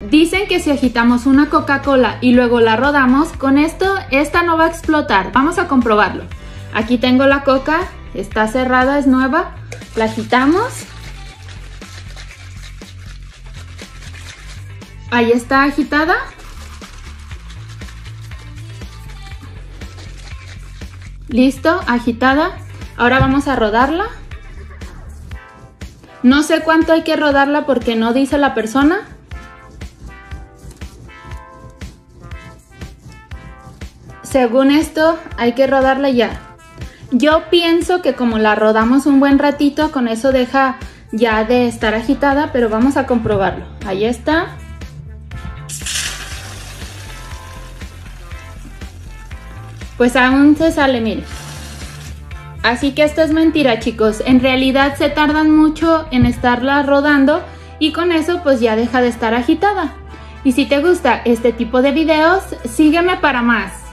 Dicen que si agitamos una Coca-Cola y luego la rodamos, con esto, esta no va a explotar. Vamos a comprobarlo. Aquí tengo la Coca, está cerrada, es nueva. La agitamos. Ahí está agitada. Listo, agitada. Ahora vamos a rodarla. No sé cuánto hay que rodarla porque no dice la persona. Según esto, hay que rodarla ya. Yo pienso que como la rodamos un buen ratito, con eso deja ya de estar agitada, pero vamos a comprobarlo. Ahí está. Pues aún se sale, miren. Así que esto es mentira, chicos. En realidad se tardan mucho en estarla rodando y con eso pues ya deja de estar agitada. Y si te gusta este tipo de videos, sígueme para más.